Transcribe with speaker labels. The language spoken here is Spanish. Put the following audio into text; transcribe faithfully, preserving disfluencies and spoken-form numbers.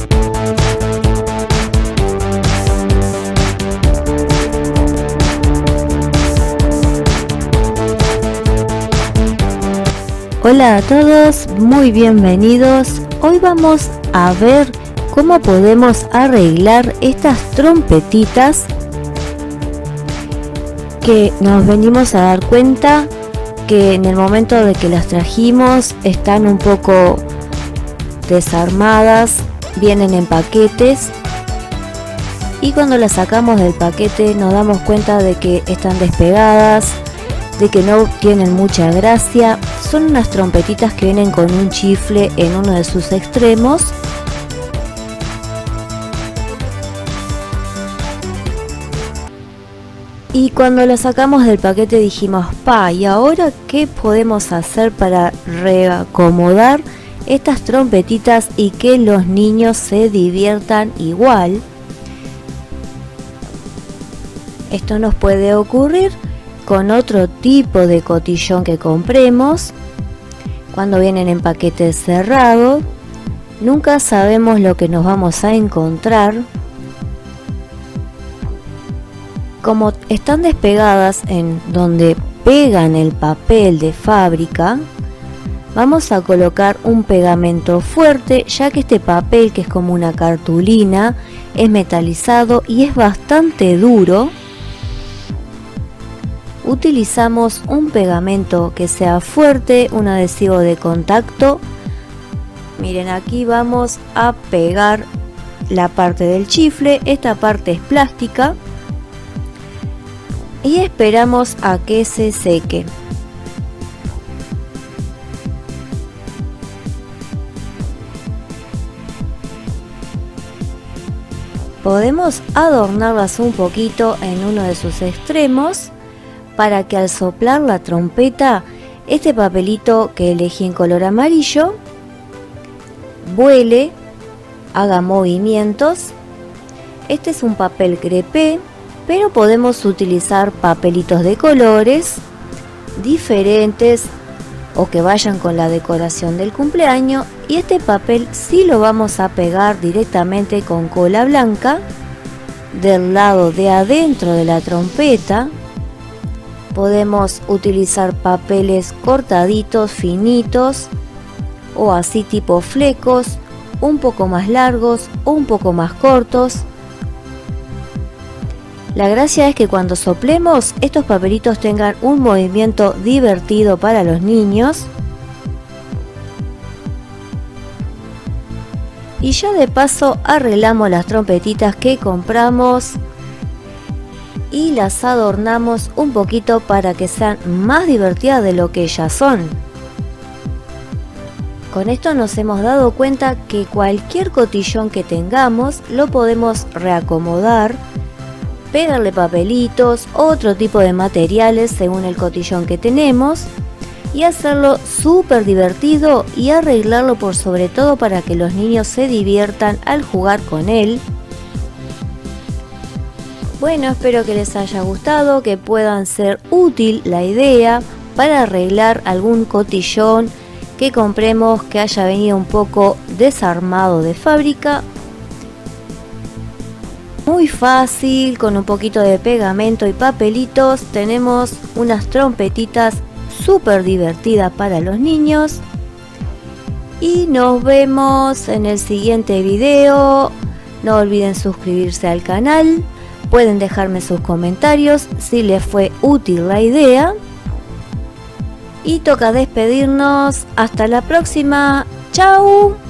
Speaker 1: Hola a todos, muy bienvenidos. Hoy vamos a ver cómo podemos arreglar estas trompetitas que nos venimos a dar cuenta que en el momento de que las trajimos están un poco desarmadas, vienen en paquetes y cuando las sacamos del paquete nos damos cuenta de que están despegadas, de que no tienen mucha gracia. Son unas trompetitas que vienen con un chifle en uno de sus extremos. Y cuando las sacamos del paquete dijimos, pa, ¿y ahora qué podemos hacer para reacomodar estas trompetitas y que los niños se diviertan igual? Esto nos puede ocurrir con otro tipo de cotillón que compremos. Cuando vienen en paquete cerrado, nunca sabemos lo que nos vamos a encontrar. Como están despegadas en donde pegan el papel de fábrica, vamos a colocar un pegamento fuerte, ya que este papel, que es como una cartulina, es metalizado y es bastante duro. Utilizamos un pegamento que sea fuerte, un adhesivo de contacto. Miren, aquí vamos a pegar la parte del chifle, esta parte es plástica, y esperamos a que se seque. Podemos adornarlas un poquito en uno de sus extremos, para que al soplar la trompeta, este papelito que elegí en color amarillo vuele, haga movimientos. Este es un papel crepé, pero podemos utilizar papelitos de colores diferentes o que vayan con la decoración del cumpleaños, y este papel sí lo vamos a pegar directamente con cola blanca del lado de adentro de la trompeta. Podemos utilizar papeles cortaditos, finitos, o así tipo flecos, un poco más largos o un poco más cortos. La gracia es que cuando soplemos, estos papelitos tengan un movimiento divertido para los niños. Y ya de paso arreglamos las trompetitas que compramos y las adornamos un poquito para que sean más divertidas de lo que ellas son. Con esto nos hemos dado cuenta que cualquier cotillón que tengamos lo podemos reacomodar, pegarle papelitos, otro tipo de materiales según el cotillón que tenemos, y hacerlo súper divertido y arreglarlo por sobre todo para que los niños se diviertan al jugar con él. Bueno, espero que les haya gustado, que puedan ser útil la idea para arreglar algún cotillón que compremos que haya venido un poco desarmado de fábrica. Muy fácil, con un poquito de pegamento y papelitos, tenemos unas trompetitas súper divertidas para los niños. Y nos vemos en el siguiente video. No olviden suscribirse al canal. Pueden dejarme sus comentarios si les fue útil la idea. Y toca despedirnos. Hasta la próxima. ¡Chao!